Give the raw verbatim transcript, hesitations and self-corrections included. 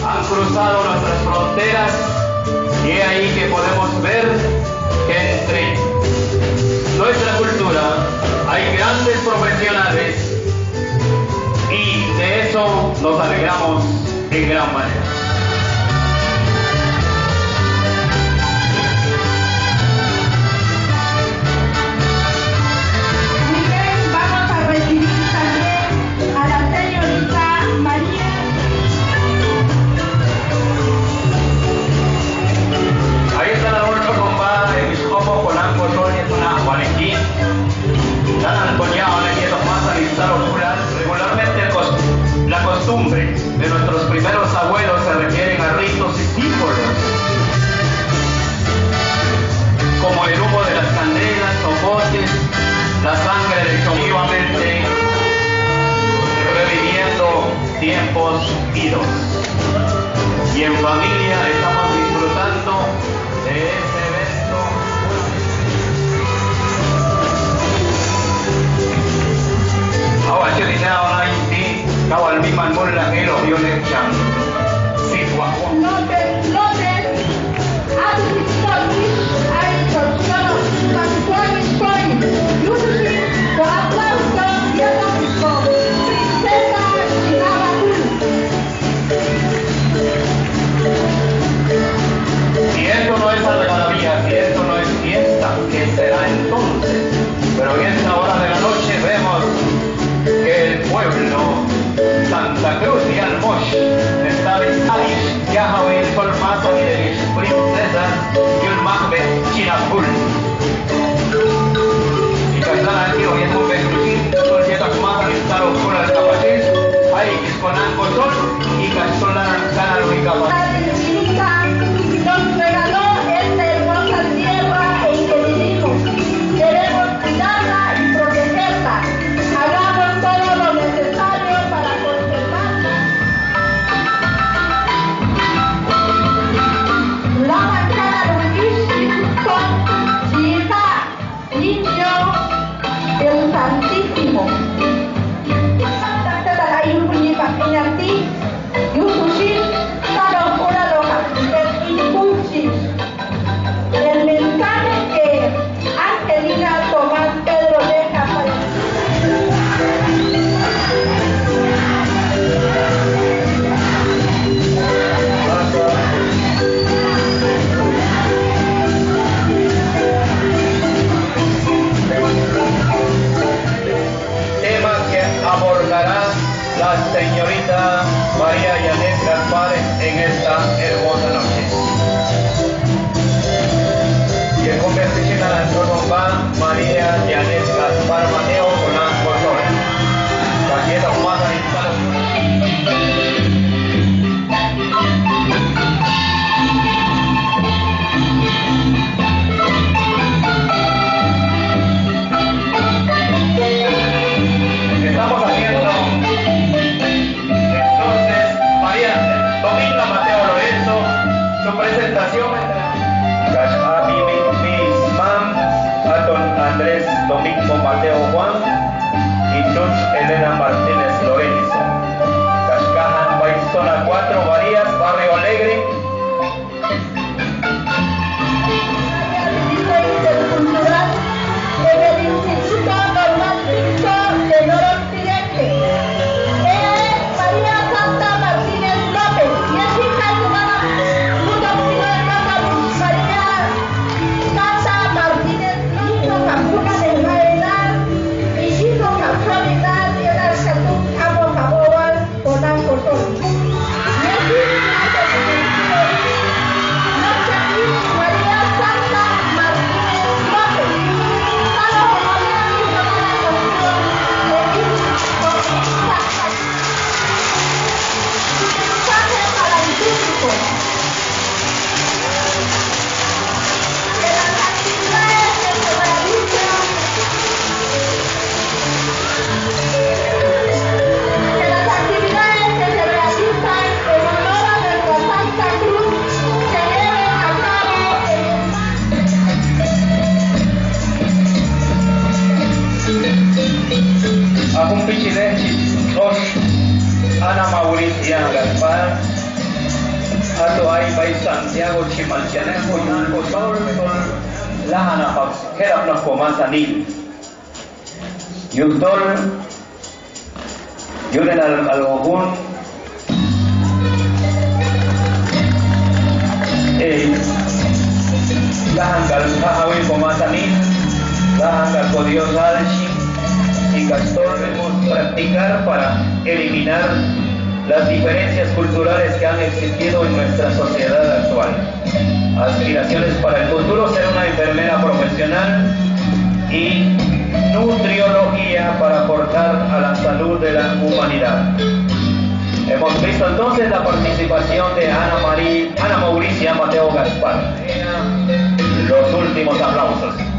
han cruzado nuestras fronteras y es ahí que podemos ver que entre nuestra cultura hay grandes profesionales y de eso nos alegramos en gran manera. Regularmente la costumbre de nuestros primeros abuelos se refieren a ritos y símbolos, como el humo de las candelas o botes, la sangre del continuamente reviviendo tiempos idos. Y en familia estamos disfrutando de este evento. Ahora yo dice ahora sí, acabo al mismo mulla que los dio le echan. Sí, guapo. Notes, notes, a tu historia, hay solución, pascual historia, usually, por aplauso, y aplauso, princesa Chinabacul. Si esto no es algarabía, si esto no es fiesta, ¿qué será entonces? Pero en esta hora de la noche vemos que el pueblo Santa Cruz y Almosh está en Aish, Yahweh, el formato y de princesa y un magbe Chinabacul. Y que están aquí oyendo un besucín, son ciertas más al estar oscura del capacés, hay que con algo sol y que son la cana y capacés. Nos regaló esta hermosa tierra en que vivimos. Queremos cuidarla y protegerla. Hagamos todo lo necesario para conservarla. La manzana Luis con Chifa, niño del Santísimo. Santa Clara la Yujuyipa Pinarti, Yujuyin, Saro Pura Loja. El mensaje que Angelina Tomás Pedro deja para tema que abordará la señorita María Yanet Gaspar en esta hermosa noche. Y el conversación a la tronomba María Yanet Gaspar Mateo con la Cortona. Tarjeta humana estamos haciendo entonces María Domingo Mateo Lorenzo, su presentación a mi mam a don Andrés Domingo Mateo Juan y Tuch Elena Martínez Lorenzo. Cascajan Baizona cuatro Varías, Barrio Alegre. Intercultural en el Instituto Normal Mixto de Noroccidente. Ella es María Santa Martínez López y es hija de su mamá, junto a su hermana María Santa Martínez López, Capuna de Maedad, y hizo Capuna de Maedad y el Arcatún Cabo Caboal con Ancortón. Y es Ato ay bay Santiago Chimaltianejo Yanko Sol Lahana Kerap nos Pomanzanil Yudol Yuden al Algogun Lahan Gal Kahawi Pomanzanil Lahan Gal Kodios Alshi y Castor debemos practicar para eliminar las diferencias culturales que han existido en nuestra sociedad actual. Aspiraciones para el futuro: ser una enfermera profesional y nutriología para aportar a la salud de la humanidad. Hemos visto entonces la participación de Ana María, Ana Mauricia Mateo Gaspar. Los últimos aplausos.